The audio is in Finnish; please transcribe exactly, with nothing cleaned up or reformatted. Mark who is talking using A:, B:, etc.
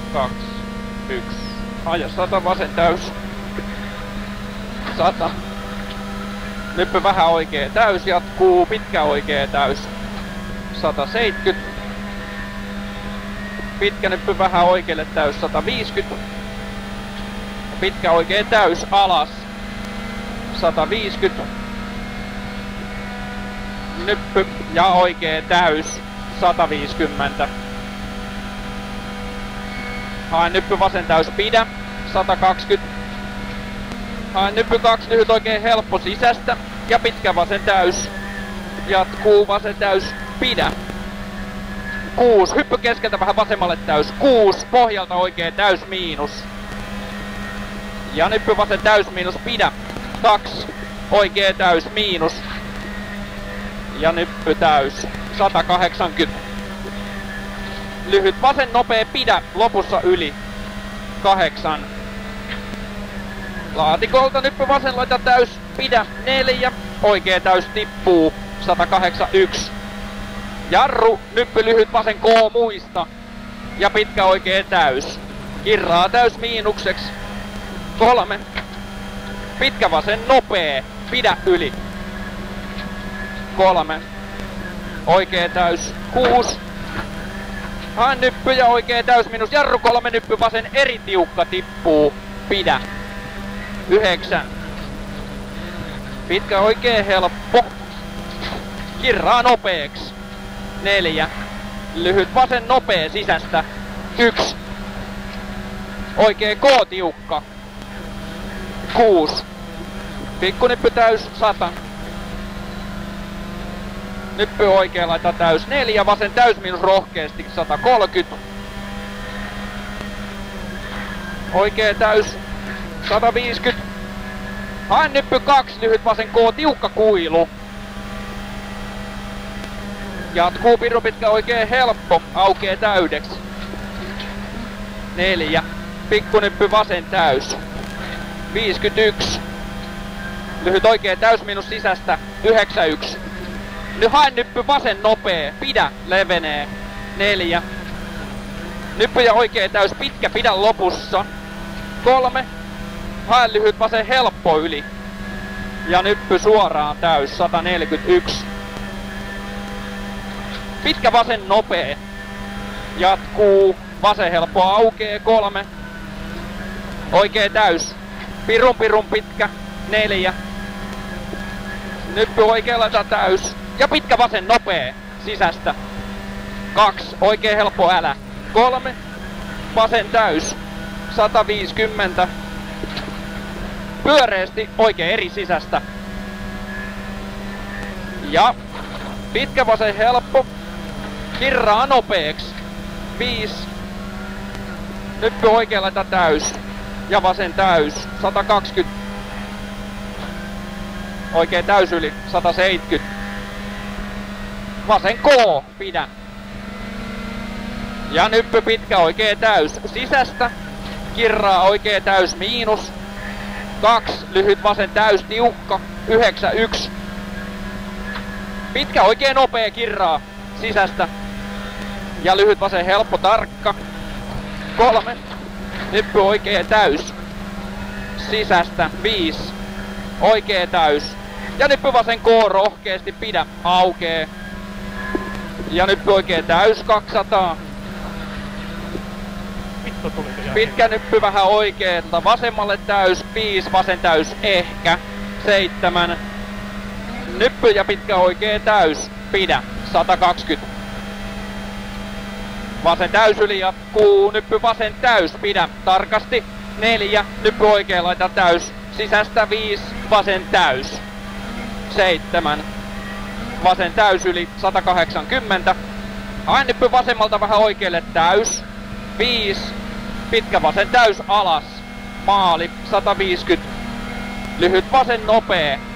A: kaksi, yksi. Aja sata vasen täys. sata. Nyppy vähän oikee täys, jatkuu pitkä oikee täys. sata seitsemänkymmentä. Pitkä nyppy vähän oikeelle täys, sata viisikymmentä. Pitkä oikee täys alas. sata viisikymmentä. Nyppy ja oikee täys, sata viisikymmentä. Haen nyppy vasen täys, pidä, sata kaksikymmentä. Haen nyppy kaksi, lyhyt oikein helppo sisästä ja pitkä vasen täys. Jatkuu vasen täys, pidä. kuusi, hyppy keskeltä vähän vasemmalle täys, kuusi, pohjalta oikein täys miinus. Ja nyppy vasen täys miinus, pidä, kaksi, oikein täys miinus. Ja nyppy täys, sata kahdeksankymmentä. Lyhyt vasen nopea, pidä, lopussa yli, kahdeksan. Laatikolta nyppy vasen laita täys, pidä, neljä, oikea täys tippuu, sata kahdeksankymmentäyksi. Jarru, nyppy lyhyt vasen K muista. Ja pitkä oikea täys. Kirraa täys miinukseksi. Kolme. Pitkä vasen nopee. Pidä yli. Kolme. Oikea täys. Kuusi. Haen nyppy ja oikea täys miinus. Jarru kolme, nyppy vasen eri tiukka tippuu. Pidä. Yhdeksän. Pitkä oikea helppo. Kirraa nopeeks. Neljä. Lyhyt vasen nopee sisästä. Yksi. Oikee K tiukka. Kuusi. Pikkunyppy täys, sata. Nyppy oikee laita täys, neljä. Vasen täys miinus rohkeesti, sata kolmekymmentä. Oikee täys, sata viisikymmentä. Haen nyppy kaksi, lyhyt vasen K, tiukka kuilu. Jatkuu pirun pitkä oikein helppo, aukee täydeksi. Neljä. Pikkunyppy vasen täys. viisikymmentäyksi. Lyhyt oikein täys miinus sisästä. yhdeksänkymmentäyksi. Nyt haen nyppy vasen nopee. Pidä, levenee. Neljä. Nyppy ja oikein täys pitkä, pidä lopussa. Kolme. Haen lyhyt vasen helppo yli. Ja nyppy suoraan täys, sata neljäkymmentäyksi. Pitkä vasen nopee. Jatkuu. Vasen helppo aukee. Kolme. Oikee täys. Pirun pirun pitkä. Neljä. Nyppy oikealla täys. Ja pitkä vasen nopee. Sisästä. Kaksi. Oikee helppo älä. Kolme. Vasen täys. sata viisikymmentä. Pyöreästi oikee eri sisästä. Ja pitkä vasen helppo. Kirraa nopeeks. Viisi. Nyppy oikealla täys. Ja vasen täys. sata kaksikymmentä. Oikee täys yli. sata seitsemänkymmentä. Vasen K. Pidä. Ja nyppy pitkä oikee täys. Sisästä. Kirraa oikee täys miinus. Kaksi. Lyhyt vasen täys tiukka. yhdeksänkymmentäyksi. Pitkä oikee nopea kirraa. Sisästä. Ja lyhyt vasen helppo tarkka. Kolme. Nyppy oikee täys. Sisästä. Viisi. Oikee täys. Ja nyppy vasen K rohkeesti pidä. Aukee. Ja nyppy oikee täys. kaksisataa. Pitkä nyppy vähän oikeelta. Vasemmalle täys. Viisi. Vasen täys. Ehkä. Seitsemän. Nyppy ja pitkä oikee täys. Pidä. sata kaksikymmentä. Vasen täys yli jatkuu. Nyppy vasen täys. Pidä. Tarkasti. Neljä. Nyppy oikee laita täys. Sisästä viisi. Vasen täys. Seitsemän. Vasen täys yli. sata kahdeksankymmentä. Haen nyppy vasemmalta vähän oikealle täys. Viisi. Pitkä vasen täys alas. Maali. sata viisikymmentä. Lyhyt vasen nopee.